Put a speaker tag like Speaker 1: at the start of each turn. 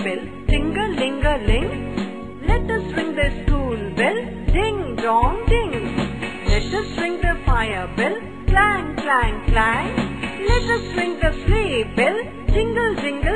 Speaker 1: bell, ting-a-ling-a-ling. Let us ring the school bell, ding-dong-ding. Let us ring the fire bell, clang-clang-clang. Let us ring the sleigh bell, jingle-jingle.